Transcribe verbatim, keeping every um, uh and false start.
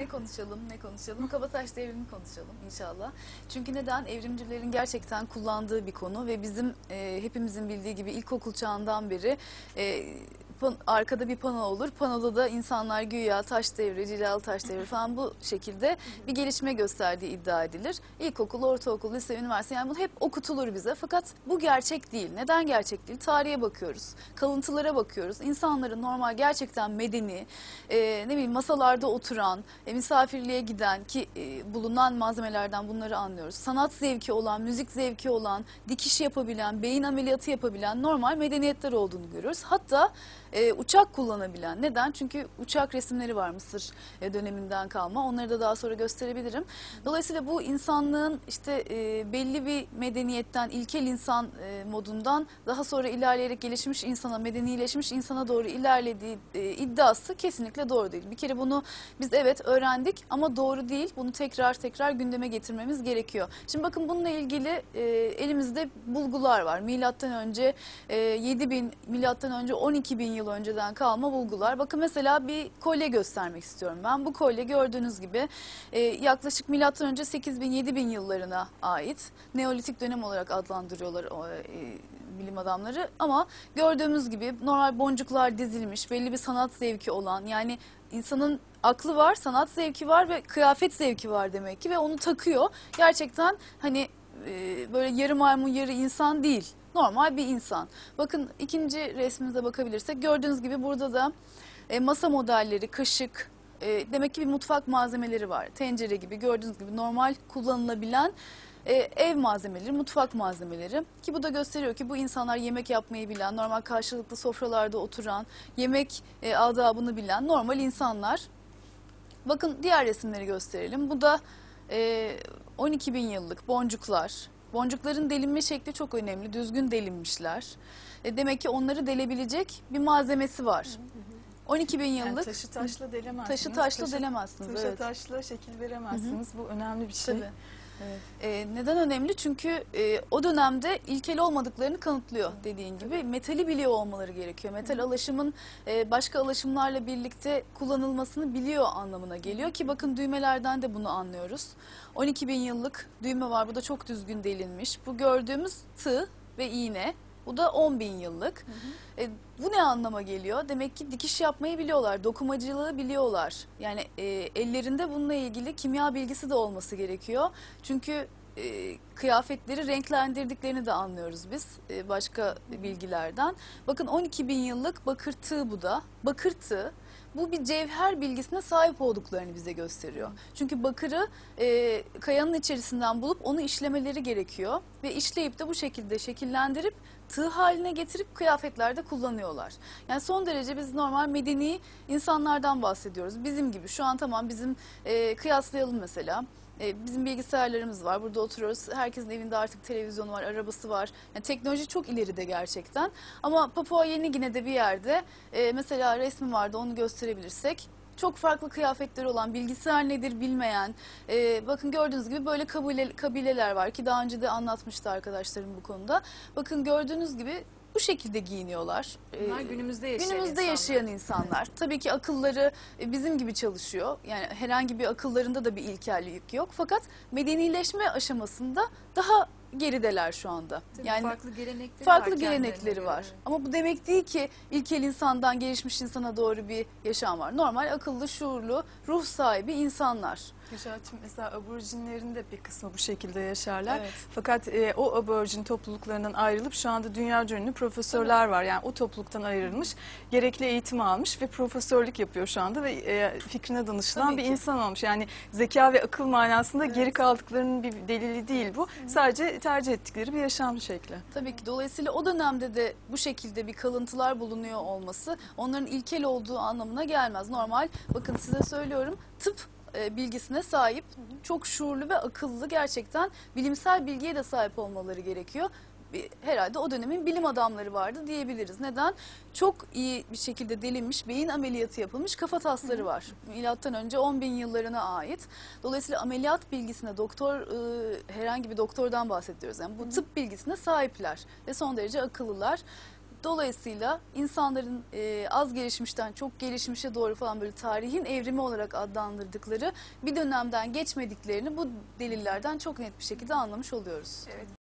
konuşalım, ne konuşalım? Kabataş devrimini konuşalım inşallah. Çünkü neden? Evrimcilerin gerçekten kullandığı bir konu ve bizim e, hepimizin bildiği gibi ilkokul çağından beri e, pan, arkada bir pano olur. Panoda da insanlar güya taş devri, cilalı taş devri falan bu şekilde bir gelişme gösterdiği iddia edilir. İlkokul, ortaokul, lise, üniversite, yani bu hep okutulur bize. Fakat bu gerçek değil. Neden gerçek değil? Tarihe bakıyoruz, kalıntılara bakıyoruz. İnsanların normal gerçekten medeni, e, ne bileyim masalarda oturan, e, misafirliğe giden ki e, bulunan malzemelerden bunları anlıyoruz. Sanat zevki olan, müzik zevki olan, dikiş yapabilen, beyin ameliyatı yapabilen normal medeniyetler olduğunu görüyoruz. Hatta e, uçak kullanabilen. Neden? Çünkü uçak resimleri var Mısır e, döneminden kalma. Onları da daha sonra gösterebilirim. Dolayısıyla bu insanlığın işte e, belli bir medeniyetten, ilkel insan e, modundan daha sonra ilerleyerek gelişmiş insana, medenileşmiş insana doğru ilerlediği e, iddiası kesinlikle doğru değil. Bir kere bunu biz evet öğrendik ama doğru değil. Bunu tekrar tekrar gündeme getirmemiz gerekiyor. Şimdi bakın bununla ilgili e, elimizde bulgular var. Milattan önce e, yedi bin, milattan önce on iki bin yıl önceden kalma bulgular. Bakın mesela bir kolye göstermek istiyorum ben. Bu kolye gördüğünüz gibi e, yaklaşık milattan önce sekiz bin yedi bin yıllarına ait. Neolitik dönem olarak adlandırıyorlar o, e, bilim adamları. Ama gördüğümüz gibi normal boncuklar dizilmiş, belli bir sanat zevki olan, yani insanın aklı var, sanat zevki var ve kıyafet zevki var demek ki ve onu takıyor. Gerçekten hani e, böyle yarı maymun yarı insan değil. Normal bir insan. Bakın ikinci resmimize bakabilirsek gördüğünüz gibi burada da e, masa modelleri, kaşık, e, demek ki bir mutfak malzemeleri var. Tencere gibi gördüğünüz gibi normal kullanılabilen e, ev malzemeleri, mutfak malzemeleri. Ki bu da gösteriyor ki bu insanlar yemek yapmayı bilen, normal karşılıklı sofralarda oturan, yemek e, adabını bilen normal insanlar. Bakın diğer resimleri gösterelim. Bu da e, on iki bin yıllık boncuklar. Boncukların delinme şekli çok önemli. Düzgün delinmişler. E, demek ki onları delebilecek bir malzemesi var. on iki bin yıllık. Yani taşı taşla delemezsiniz. Taşı taşla taşı, delemezsiniz. Taşı Evet. taşla şekil veremezsiniz. Hı hı. Bu önemli bir şey. Tabii. Evet. E, neden önemli? Çünkü e, o dönemde ilkel olmadıklarını kanıtlıyor dediğin gibi. Tabii. Metali biliyor olmaları gerekiyor. Metal Hı. alaşımın e, başka alaşımlarla birlikte kullanılmasını biliyor anlamına geliyor ki bakın düğmelerden de bunu anlıyoruz. on iki bin yıllık düğme var. Bu da çok düzgün delinmiş. Bu gördüğümüz tığ ve iğne. Bu da on bin yıllık. Hı hı. E, bu ne anlama geliyor? Demek ki dikiş yapmayı biliyorlar, dokumacılığı biliyorlar. Yani e, ellerinde bununla ilgili kimya bilgisi de olması gerekiyor. Çünkü e, kıyafetleri renklendirdiklerini de anlıyoruz biz e, başka bilgilerden. Bakın on iki bin yıllık bakır tığ bu da. Bakır tığ. Bu bir cevher bilgisine sahip olduklarını bize gösteriyor. Çünkü bakırı e, kayanın içerisinden bulup onu işlemeleri gerekiyor. Ve işleyip de bu şekilde şekillendirip tığ haline getirip kıyafetlerde kullanıyorlar. Yani son derece biz normal medeni insanlardan bahsediyoruz. Bizim gibi şu an tamam bizim e, kıyaslayalım mesela. Bizim bilgisayarlarımız var. Burada oturuyoruz. Herkesin evinde artık televizyonu var, arabası var. Yani teknoloji çok ileride gerçekten. Ama Papua Yeni Gine'de bir yerde e, mesela resmi vardı, onu gösterebilirsek. Çok farklı kıyafetleri olan, bilgisayar nedir bilmeyen, e, bakın gördüğünüz gibi böyle kabile, kabileler var ki daha önce de anlatmıştı arkadaşlarım bu konuda. Bakın gördüğünüz gibi bu şekilde giyiniyorlar. Bunlar günümüzde yaşayan Günümüzde insanlar. yaşayan insanlar. Tabii ki akılları bizim gibi çalışıyor. Yani herhangi bir akıllarında da bir ilkellik yok. Fakat medenileşme aşamasında daha gerideler şu anda. Tabii yani farklı gelenekleri farklı var. gelenekleri var. Evet. Ama bu demek değil ki ilkel insandan gelişmiş insana doğru bir yaşam var. Normal akıllı, şuurlu, ruh sahibi insanlar. Yaşartım mesela aborjinlerin de bir kısmı bu şekilde yaşarlar. Evet. Fakat e, o aborjin topluluklarından ayrılıp şu anda dünyaca ünlü profesörler var. Yani o topluluktan ayrılmış, gerekli eğitimi almış ve profesörlük yapıyor şu anda ve e, fikrine danışılan Tabii bir ki. insan olmuş. Yani zeka ve akıl manasında Evet. geri kaldıklarının bir delili değil bu. Evet. Sadece tercih ettikleri bir yaşam şekli. Tabii ki. Dolayısıyla o dönemde de bu şekilde bir kalıntılar bulunuyor olması onların ilkel olduğu anlamına gelmez. Normal, bakın size söylüyorum, tıp bilgisine sahip, çok şuurlu ve akıllı, gerçekten bilimsel bilgiye de sahip olmaları gerekiyor. Herhalde o dönemin bilim adamları vardı diyebiliriz. Neden? Çok iyi bir şekilde delinmiş, beyin ameliyatı yapılmış kafa tasları var. Milattan önce on bin yıllarına ait. Dolayısıyla ameliyat bilgisine doktor, herhangi bir doktordan bahsediyoruz. Yani bu tıp bilgisine sahipler ve son derece akıllılar. Dolayısıyla insanların e, az gelişmişten çok gelişmişe doğru falan böyle tarihin evrimi olarak adlandırdıkları bir dönemden geçmediklerini bu delillerden çok net bir şekilde anlamış oluyoruz. Evet.